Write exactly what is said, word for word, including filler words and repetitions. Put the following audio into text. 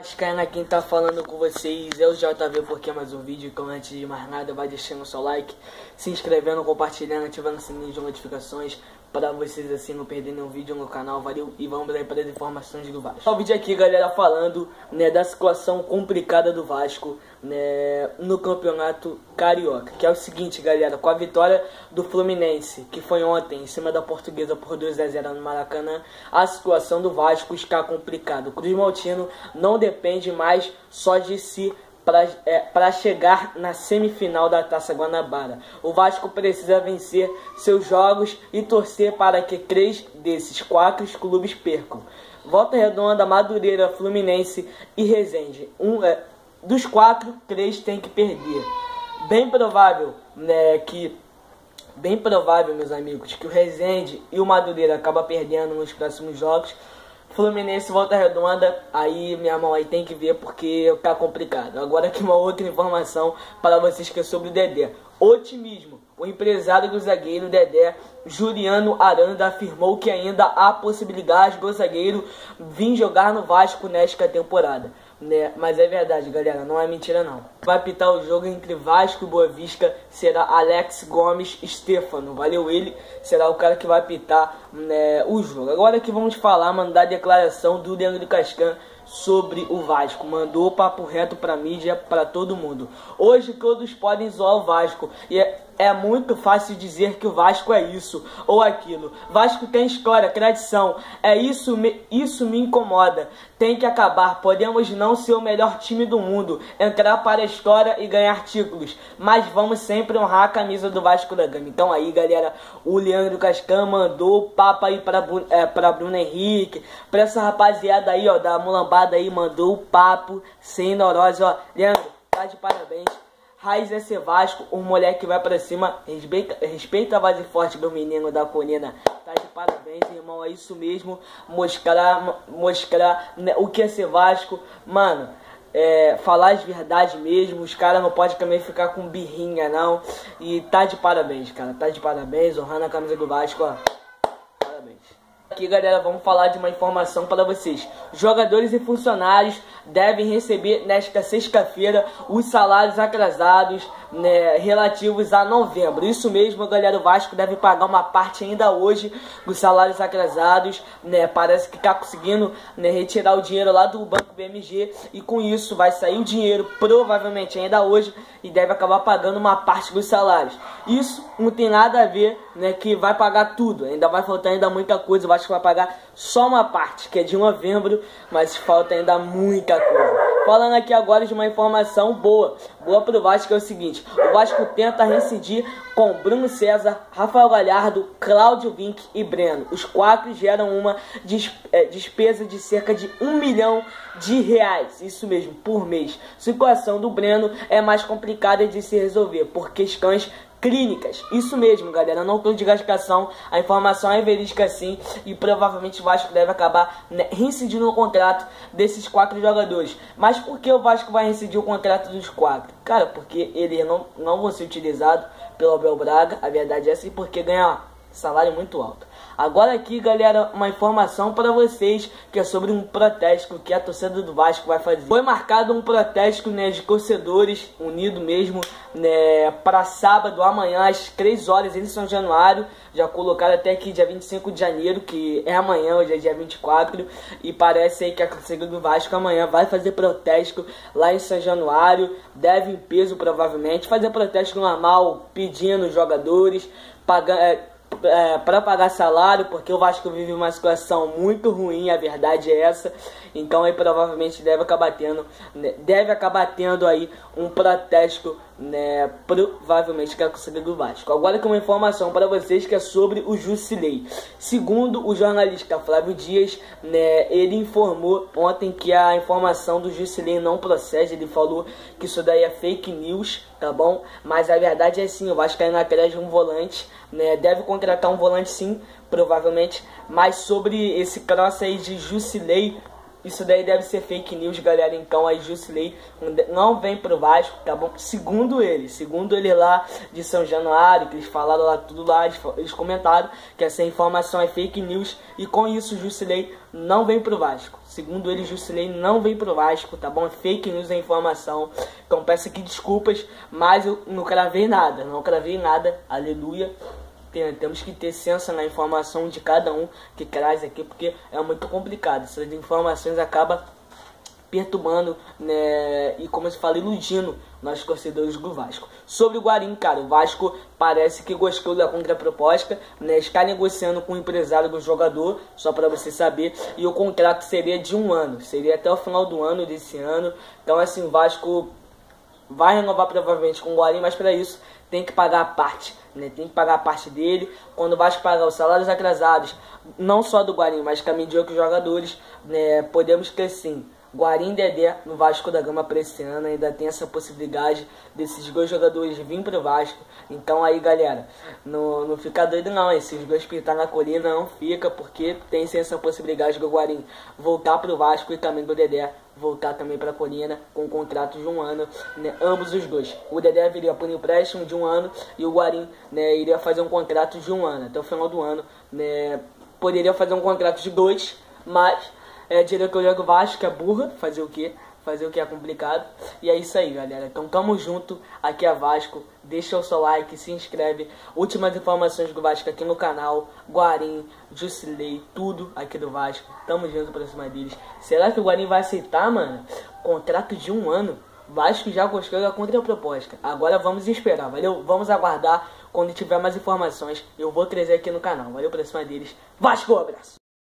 Vascaína, quem tá falando com vocês é o J V, porque é mais um vídeo. Então, antes de mais nada, vai deixando o seu like, se inscrevendo, compartilhando, ativando o sininho de notificações para vocês assim não perderem nenhum vídeo no canal. Valeu, e vamos aí para as informações do Vasco. O vídeo aqui, galera, falando, né, da situação complicada do Vasco, né, no campeonato carioca, que é o seguinte, galera: com a vitória do Fluminense, que foi ontem em cima da Portuguesa por dois a zero no Maracanã, a situação do Vasco está complicada. O Cruz Maltino não depende mais só de si para é, para chegar na semifinal da Taça Guanabara. O Vasco precisa vencer seus jogos e torcer para que três desses quatro clubes percam. Volta Redonda, Madureira, Fluminense e Resende. Um, é, dos quatro, três tem que perder. Bem provável, né, que bem provável, meus amigos, que o Resende e o Madureira acabam perdendo nos próximos jogos. Fluminense, Volta Redonda, aí minha mão aí tem que ver porque tá complicado. Agora aqui uma outra informação para vocês, que é sobre o Dedé. Otimismo. O empresário do zagueiro Dedé, Juliano Aranda, afirmou que ainda há possibilidade do zagueiro vir jogar no Vasco nesta temporada. Né? Mas é verdade, galera, não é mentira não. Vai apitar o jogo entre Vasco e Boa Vista, será Alex Gomes Stefano. Valeu, ele será o cara que vai apitar, né, o jogo. Agora que vamos falar, mano, da declaração do Leandro Cascan sobre o Vasco. Mandou papo reto pra mídia, pra todo mundo. Hoje todos podem zoar o Vasco, e é, é muito fácil dizer que o Vasco é isso ou aquilo. Vasco tem história, tradição. É isso, me, isso me incomoda. Tem que acabar. Podemos não ser o melhor time do mundo, entrar para a história e ganhar títulos, mas vamos sempre honrar a camisa do Vasco da Gama. Então aí, galera, o Leandro Cascan mandou o papo aí pra, é, pra Bruno Henrique, pra essa rapaziada aí, ó, da mulambada aí, mandou o papo sem neurose, ó. Leandro, tá de parabéns. Raiz é ser Vasco, um moleque vai pra cima. Respeita, respeita a base forte do menino da Colina. Tá de parabéns, irmão. É isso mesmo. Mostrar, mostrar, né, o que é ser Vasco. Mano, é, falar as verdades mesmo. Os caras não podem também ficar com birrinha, não. E tá de parabéns, cara. Tá de parabéns. Honrando a camisa do Vasco, ó. Parabéns. Aqui, galera, vamos falar de uma informação para vocês. Jogadores e funcionários devem receber nesta sexta-feira os salários atrasados, né, relativos a novembro. Isso mesmo, galera, o Vasco deve pagar uma parte ainda hoje dos salários atrasados, né? Parece que está conseguindo, né, retirar o dinheiro lá do Banco B M G, e com isso vai sair o dinheiro provavelmente ainda hoje e deve acabar pagando uma parte dos salários. Isso não tem nada a ver, né, que vai pagar tudo. Ainda vai faltar ainda muita coisa. O Vasco vai pagar só uma parte, que é de novembro, mas falta ainda muita coisa. Falando aqui agora de uma informação boa, boa pro Vasco, que é o seguinte: o Vasco tenta reincidir com Bruno César, Rafael Galhardo, Cláudio Vinck e Breno. Os quatro geram uma despesa de cerca de um milhão de reais, isso mesmo, por mês. A situação do Breno é mais complicada de se resolver por questões clínicas. Isso mesmo, galera, não tô de gastação, a informação é verídica sim, e provavelmente o Vasco deve acabar, né, reincidindo o contrato desses quatro jogadores. Mas por que o Vasco vai reincidir o contrato dos quatro? Cara, porque eles não, não vão ser utilizados pelo Abel Braga, a verdade é assim, porque ganha salário muito alto. Agora aqui, galera, uma informação para vocês, que é sobre um protesto que a torcida do Vasco vai fazer. Foi marcado um protesto, né, de torcedores unido mesmo, né, para sábado, amanhã, às três horas, em São Januário. Já colocaram até aqui dia vinte e cinco de janeiro, que é amanhã, hoje é dia vinte e quatro. E parece aí que a torcida do Vasco amanhã vai fazer protesto lá em São Januário. Deve em peso, provavelmente, fazer protesto normal, pedindo os jogadores, pagando... É, É, para pagar salário, porque o Vasco vive uma situação muito ruim, a verdade é essa. Então aí provavelmente deve acabar tendo, né, deve acabar tendo aí um protesto, né, provavelmente que é a torcida do Vasco. Agora que uma informação para vocês, que é sobre o Jusilei. Segundo o jornalista Flávio Dias, né, ele informou ontem que a informação do Jusilei não procede. Ele falou que isso daí é fake news, tá bom? Mas a verdade é sim, o Vasco caiu na crédito de um volante, né, deve contratar um volante sim, provavelmente. Mas sobre esse cross aí de Jusilei, Isso daí deve ser fake news, galera. Então aí Jusilei não vem pro Vasco, tá bom? Segundo ele, segundo ele lá de São Januário, que eles falaram lá tudo lá, eles, eles comentaram que essa informação é fake news. E com isso Jusilei não vem pro Vasco. Segundo ele, Jusilei não vem pro Vasco, tá bom? É fake news a informação. Então peço aqui desculpas, mas eu não cravei nada, não cravei nada, aleluia. Temos que ter senso na informação de cada um que traz aqui, porque é muito complicado. Essas informações acabam perturbando, né, e como eu falei, iludindo nós torcedores do Vasco. Sobre o Guarim, cara, o Vasco parece que gostou da contraproposta, né, está negociando com o empresário do jogador, só para você saber, e o contrato seria de um ano, seria até o final do ano desse ano. Então assim, o Vasco vai renovar provavelmente com o Guarim, mas para isso tem que pagar a parte, né? Tem que pagar a parte dele. Quando o Vasco pagar os salários atrasados, não só do Guarim, mas também de outros jogadores, né, podemos ter sim Guarim e Dedé no Vasco da Gama para esse ano. Ainda tem essa possibilidade desses dois jogadores virem para o Vasco. Então aí, galera, não, não fica doido não. Esses dois pintar na colina não fica, porque tem sim essa possibilidade do Guarim voltar para o Vasco e também do Dedé voltar também para a colina com um contrato de um ano, né, ambos os dois. O Dedé viria por um empréstimo de um ano e o Guarim, né, iria fazer um contrato de um ano até o final do ano, né, poderia fazer um contrato de dois, mas é a diretoria do Vasco que é burra, fazer o que? Fazer o que é complicado. E é isso aí, galera. Então tamo junto, aqui é Vasco. Deixa o seu like, se inscreve. Últimas informações do Vasco aqui no canal. Guarim, Jusilei, tudo aqui do Vasco. Tamo junto pra cima deles. Será que o Guarim vai aceitar, mano? Contrato de um ano. Vasco já gostou da contraproposta. Agora vamos esperar, valeu? Vamos aguardar. Quando tiver mais informações, eu vou trazer aqui no canal. Valeu pra cima deles. Vasco, abraço!